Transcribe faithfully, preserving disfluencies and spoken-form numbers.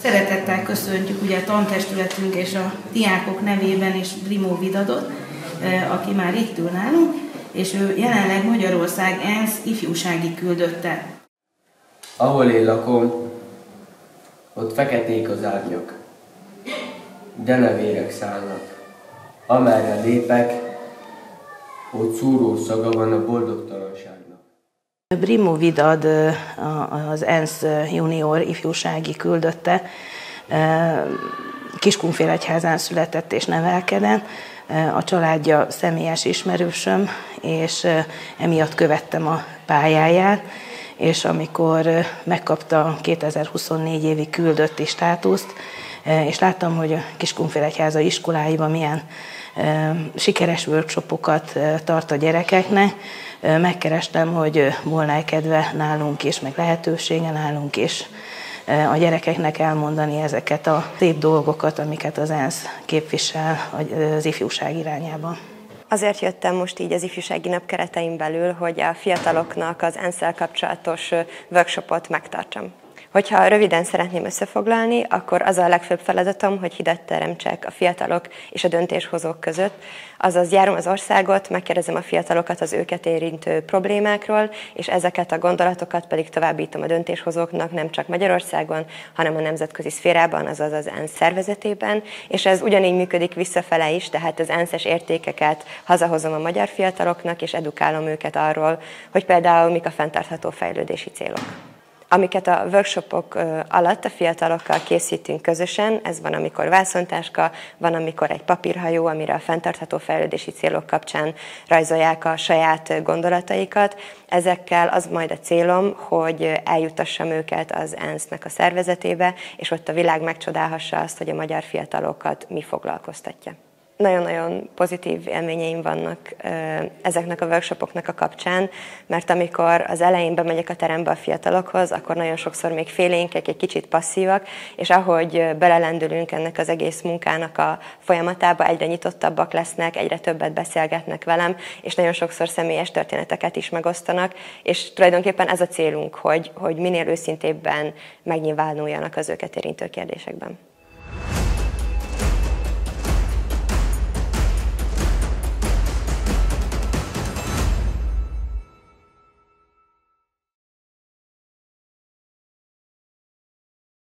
Szeretettel köszöntjük ugye a tantestületünk és a diákok nevében is Brimó Vidadot, aki már itt ül nálunk, és ő jelenleg Magyarország ENSZ ifjúsági küldötte. Ahol én lakom, ott feketék az árnyak, denevérek szállnak. Amerre lépek, ott szúró szaga van a boldogtalanságnak. Brimó Vidad az ENSZ junior ifjúsági küldötte, Kiskunfélegyházán született és nevelkedett. A családja személyes ismerősöm, és emiatt követtem a pályáját, és amikor megkapta a kétezer-huszonnégy évi küldötti státuszt, és láttam, hogy a Kiskunfélegyháza iskoláiban milyen sikeres workshopokat tart a gyerekeknek, megkerestem, hogy volna-e kedve nálunk is, meg lehetősége nálunk is a gyerekeknek elmondani ezeket a szép dolgokat, amiket az ENSZ képvisel az ifjúság irányában. Azért jöttem most így az ifjúsági nap keretein belül, hogy a fiataloknak az ENSZ-szel kapcsolatos workshopot megtartsam. Hogyha röviden szeretném összefoglalni, akkor az a legfőbb feladatom, hogy hidat teremtsek a fiatalok és a döntéshozók között. Azaz járom az országot, megkérdezem a fiatalokat az őket érintő problémákról, és ezeket a gondolatokat pedig továbbítom a döntéshozóknak nem csak Magyarországon, hanem a nemzetközi szférában, azaz az ENSZ szervezetében, és ez ugyanígy működik visszafele is, tehát az ENSZ-es értékeket hazahozom a magyar fiataloknak, és edukálom őket arról, hogy például mik a fenntartható fejlődési célok. Amiket a workshopok alatt a fiatalokkal készítünk közösen, ez van, amikor vászontáska, van, amikor egy papírhajó, amire a fenntartható fejlődési célok kapcsán rajzolják a saját gondolataikat. Ezekkel az majd a célom, hogy eljutassam őket az ENSZ-nek a szervezetébe, és ott a világ megcsodálhassa azt, hogy a magyar fiatalokat mi foglalkoztatja. Nagyon-nagyon pozitív élményeim vannak ezeknek a workshopoknak a kapcsán, mert amikor az elején bemegyek a terembe a fiatalokhoz, akkor nagyon sokszor még félénkek, egy kicsit passzívak, és ahogy belelendülünk ennek az egész munkának a folyamatába, egyre nyitottabbak lesznek, egyre többet beszélgetnek velem, és nagyon sokszor személyes történeteket is megosztanak, és tulajdonképpen ez a célunk, hogy, hogy minél őszintébben megnyilvánuljanak az őket érintő kérdésekben.